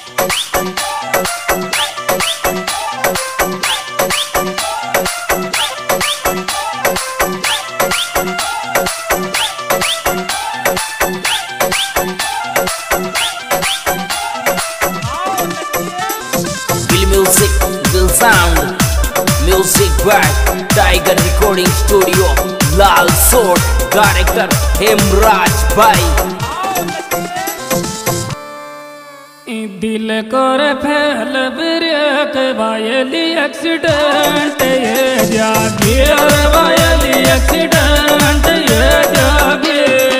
Sound music by Tiger Recording Studio, Lal Sort, director Hemraj Bhai। दिल कर फैल break वायली accident ये जागे वायली एक्सीडेंट ये जागे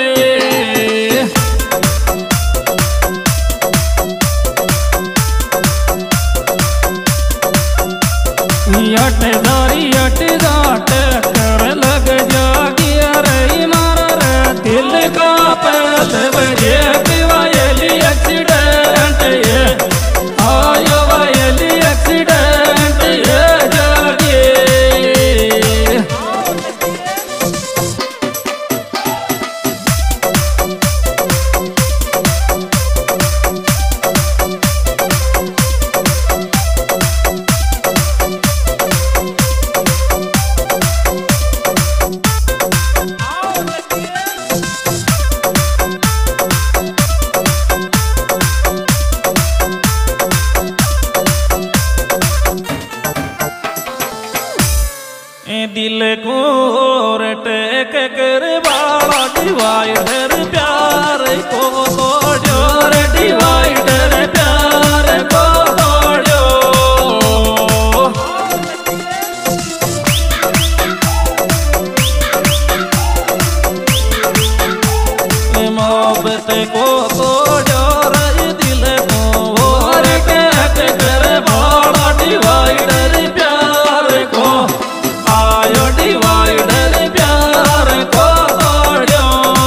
अट दारी अट दाट कर लग जागी अरे मारा रे दिल का पैल बजे वायली एक्सीडेंट ये आयो वायली एक्सीडेंट ये जागे दिल को टेक कर बाड़ा डिवाइडर प्यार को तोड़ो रे डिवाइडर प्यार को तोड़ो मोहब्बत को तोड़ो रे दिल को टेक कर बाड़ा डिवाइडर प्यार को डिवाइडर प्यार को तोड़ो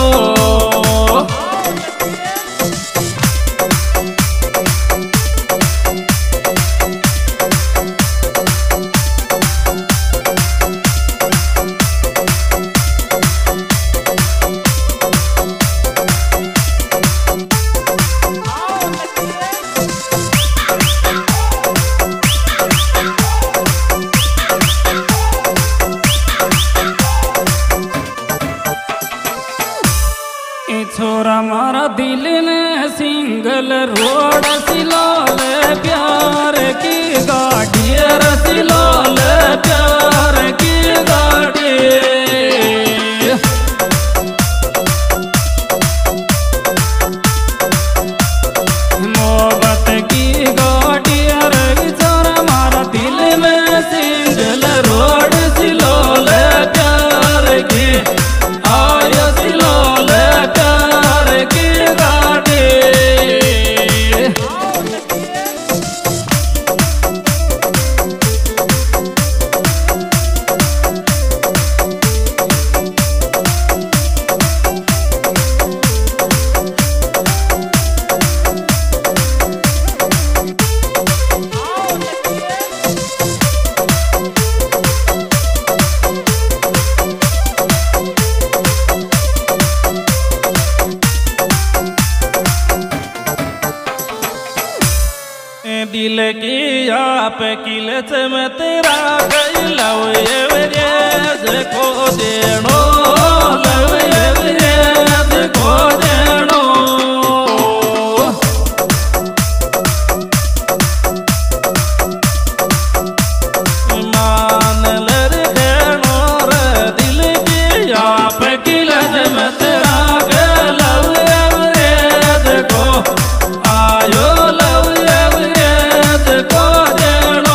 छोरा मारा दिल में सिंगल रोड सिलोल प्यार की गाड़ी सिलोल प्यार की गाड़ी मोहब्बत की गाड़ी अरे छोरा मारा दिल में सिंगल रोड सिलोल प्यार की आयो सिलोल प्यार की गाड़ी दिल की आप किलच में तेरा गई लव ये को देनो लव ये को देनो मान लर देनो रे दिल की आप किलच में तेरा गई लव ये को आयो लव को देनो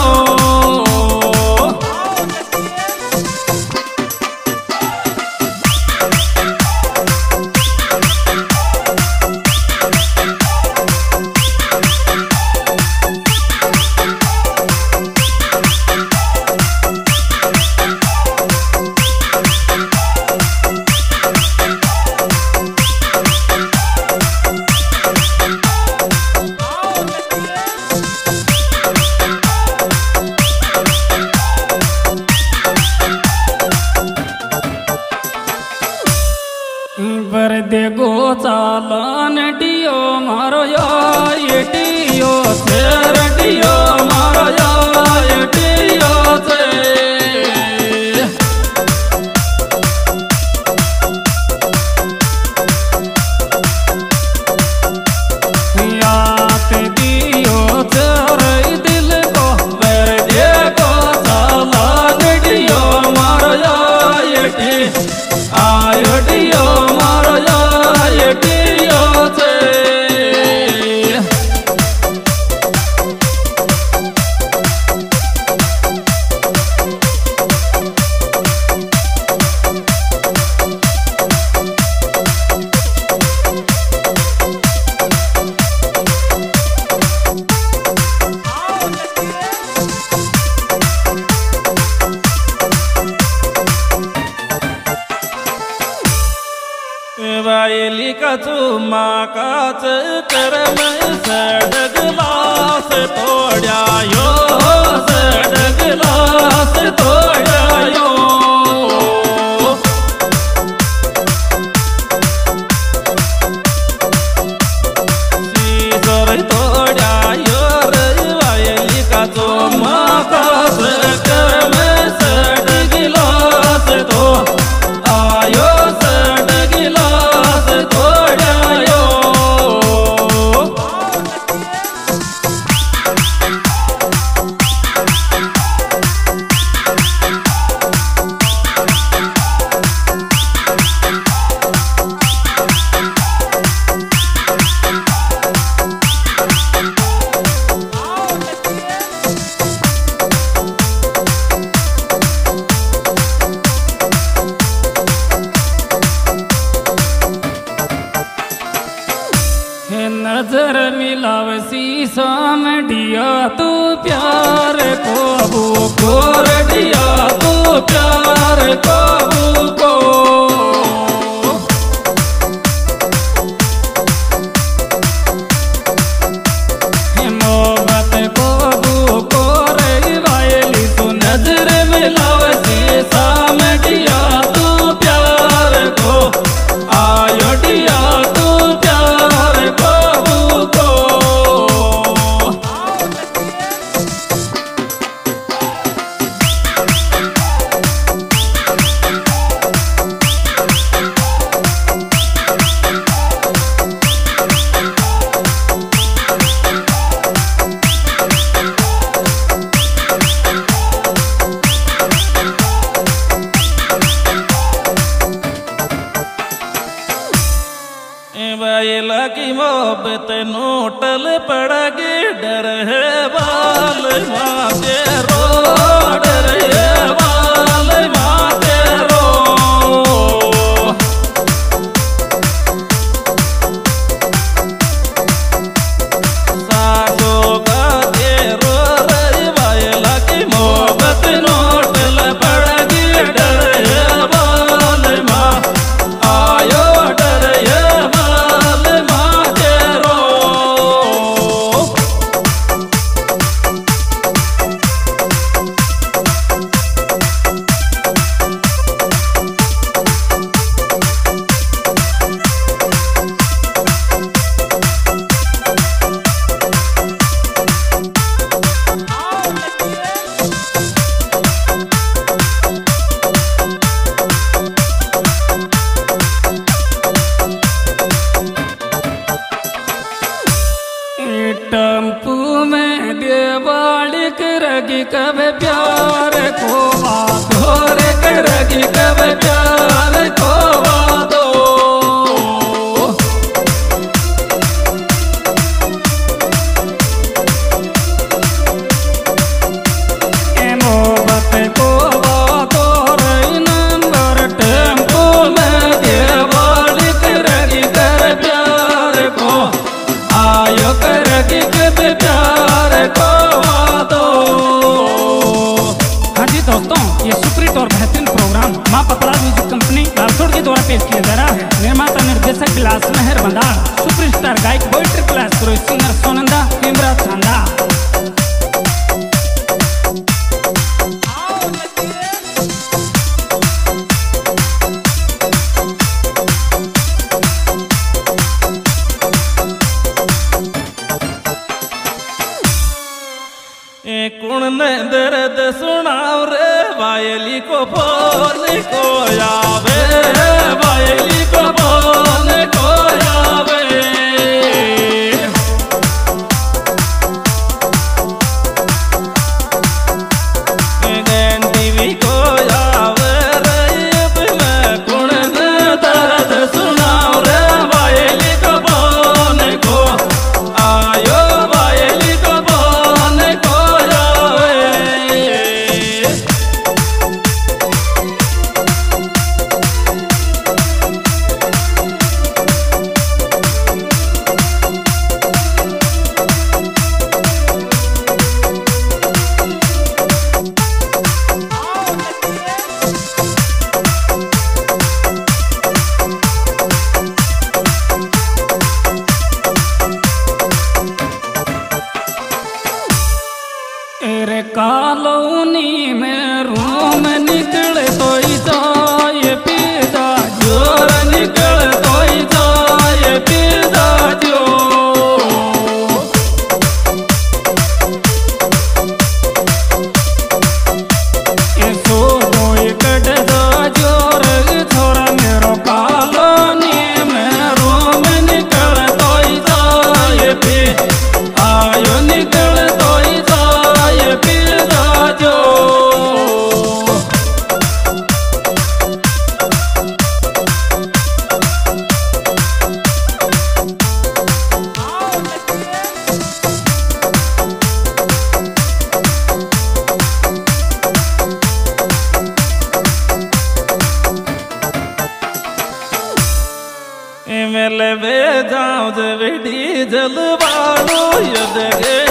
माकाच कर्म सडगलास तोड्यायो सडगलास तोड्यायो सीजर तोड्यायो रवायली काचो माकाच कर्म सडगलास तो आयो सडगलास तोड्यायो नजर मिलावसी सामडिया तू प्यार को गोर दिया तू प्यार को मोहब्बत को रे वायली तू नजर मिलावसी सामडिया तू प्यार को आयो दिया तू प्यार को की मोहब्बत नोटल पड़गे डर है बाल माते रो डर है बाल माते रो सासो का तेरो रे वायला की मोहब्बत नोटल पड़गे डर है बाल माँ आयो डर है टम्पू में देवाली करगी कब प्यार को वादोर करगी कब प्यार को वादो मोहब्बत को वादोर नंबर टम्पू में देवाली करगी कर प्यार को आयो करगी कब प्यार को वादो। हाँ जी दोस्तों, ये सुपरहिट और बेहतरीन प्रोग्राम माँ पपड़ा म्यूजिक कंपनी लालसोट के द्वारा पेश किया जा रहा है। निर्माता निर्देशक विलास मेहर बंदाड़, सुपरस्टार गायक poetry class singer Sonanda Hemraj Chhanda. कुण ने दर्द सुनाव रे वायली को फोन को आवे वायली को फोन को आवे टीवी को आवे रे मैं कुण ने दर्द सुनाव रे वायली को फोन को आयो वायली को फोन को रे कॉलोनी में रूम निकले तो जाए पीदा जोर निकले तो जाए पीदा जो सो कोई कट दा जोर छोरा मेरो कॉलोनी में रूम निकले तो जाए पी आयो निकले तो जाए पीदा जो मेले बे जाओ जे डीजल वालो ये